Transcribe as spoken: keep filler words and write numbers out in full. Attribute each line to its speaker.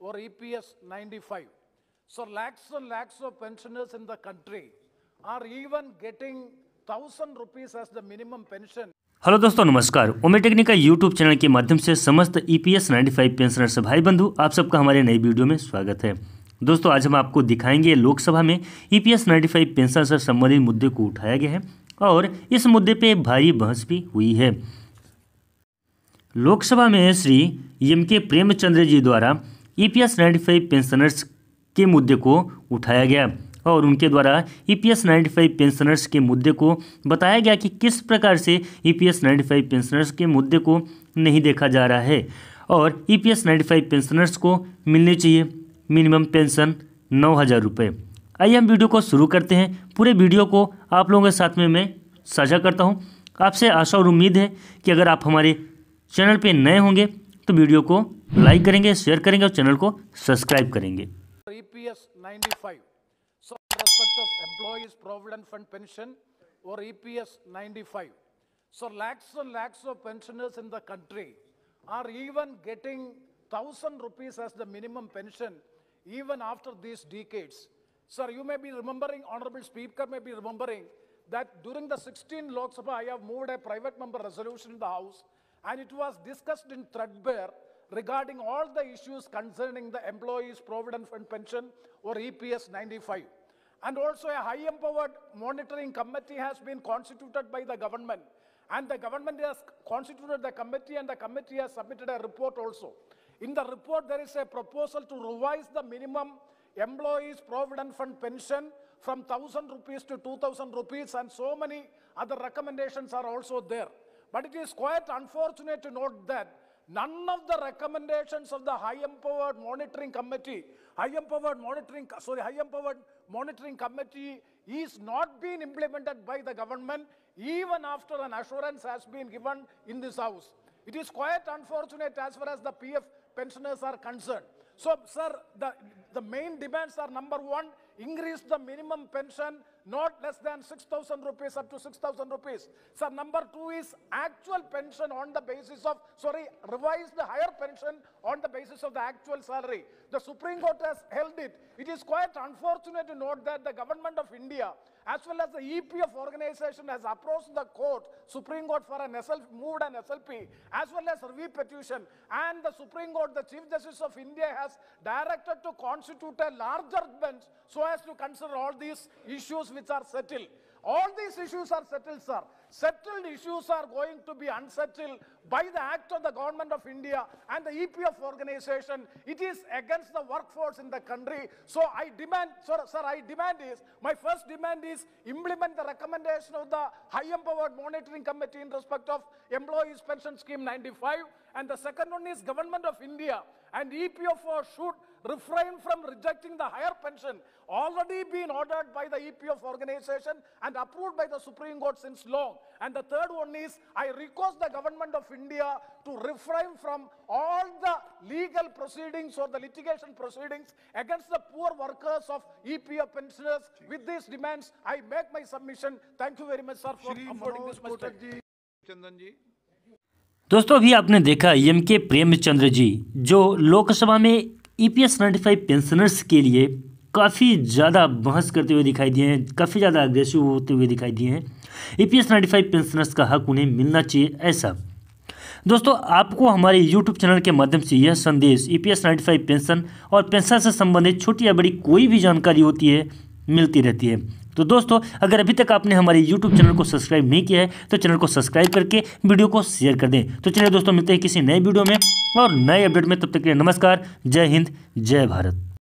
Speaker 1: or E P S ninety-five. So lakhs and lakhs of pensioners in the country are even getting thousand rupees as the minimum pension.
Speaker 2: Hello दोस्तों, नमस्कार। ओमे technique का YouTube channel के माध्यम से समस्त E P S ninety five pensioners भाई बंधु आप सबका हमारे नई वीडियो में स्वागत है। दोस्तों, आज हम आपको दिखाएंगे लोकसभा में ई P S ninety five pension से संबंधित मुद्दे को उठाया गया है और इस मुद्दे पे भारी बहस भी हुई है। लोकसभा में श्री एम के प्रेमचंद्र जी द्वारा E P S ninety five pensioners के मुद्दे को उठाया गया और उनके द्वारा E P S ninety five pensioners के मुद्दे को बताया गया कि किस प्रकार से E P S ninety five pensioners के मुद्दे को नहीं देखा जा रहा है और E P S ninety five pensioners को मिलनी चाहिए मिनिमम पेंशन नौ हज़ार रुपये। आइए हम वीडियो को शुरू करते हैं। पूरे वीडियो को आप लोगों के साथ में मैं साझा करता हूं। आपसे आशा और उम्मीद है कि अगर आप हमारे चैनल पे नए होंगे तो वीडियो को लाइक करेंगे, शेयर करेंगे और चैनल को सब्सक्राइब करेंगे।
Speaker 1: E P S ninety-five. So in respect of employees provident fund pension or E P S ninety-five. So lakhs and lakhs of pensioners in the country are even getting thousand rupees as the minimum pension even after these decades. Sir, you may be remembering, Honorable Speaker may be remembering that during the sixteenth Lok Sabha, I have moved a private member resolution in the House and it was discussed in threadbare regarding all the issues concerning the employees provident fund pension or E P S ninety-five. And also a high empowered monitoring committee has been constituted by the government and the government has constituted the committee and the committee has submitted a report also. In the report there is a proposal to revise the minimum employees provident fund pension from one thousand rupees to two thousand rupees and so many other recommendations are also there. But it is quite unfortunate to note that none of the recommendations of the high empowered monitoring committee, high empowered monitoring, sorry, high empowered monitoring committee is not being implemented by the government even after an assurance has been given in this house. It is quite unfortunate as far as the P F pensioners are concerned. So, sir, the, the main demands are number one, increase the minimum pension not less than six thousand rupees up to six thousand rupees. Sir, number two is actual pension on the basis of, sorry, revise the higher pension on the basis of the actual salary. The Supreme Court has held it. It is quite unfortunate to note that the government of India as well as the E P F organization has approached the court, Supreme Court for an S L P, moved an S L P as well as review petition, and the Supreme Court, the Chief Justice of India has directed to constitute a larger bench so as to consider all these issues which are settled. All these issues are settled, sir. Settled issues are going to be unsettled by the act of the government of India and the E P F organization. It is against the workforce in the country. So I demand, sir, sir, I demand is, my first demand is implement the recommendation of the high empowered monitoring committee in respect of employees pension scheme ninety-five. And the second one is government of India and E P F O should refrain from rejecting the higher pension already been ordered by the E P F organization and approved by the Supreme Court since long. And the third one is I request the government of India to refrain from all the legal proceedings or the litigation proceedings against the poor workers of E P F pensioners. With these demands, I make my submission. Thank you very much, sir, for affording this much time.
Speaker 3: चंदन जी,
Speaker 2: दोस्तों, अभी आपने देखा M के प्रेमचंद्र जी जो लोकसभा में ई P S ninety five pensioners के लिए काफ़ी ज़्यादा बहस करते हुए दिखाई दिए हैं, काफ़ी ज़्यादा अग्रेसिव होते हुए दिखाई दिए हैं। E P S ninety five pensioners का हक उन्हें मिलना चाहिए, ऐसा। दोस्तों, आपको हमारे यूट्यूब चैनल के माध्यम से यह संदेश E P S ninety five pension और पेंशन से संबंधित छोटी या बड़ी कोई भी जानकारी होती है मिलती रहती है। तो दोस्तों, अगर अभी तक आपने हमारे यूट्यूब चैनल को सब्सक्राइब नहीं किया है तो चैनल को सब्सक्राइब करके वीडियो को शेयर कर दें। तो चलिए दोस्तों, मिलते हैं किसी नए वीडियो में और नए अपडेट में। तब तक के लिए नमस्कार, जय हिंद, जय भारत।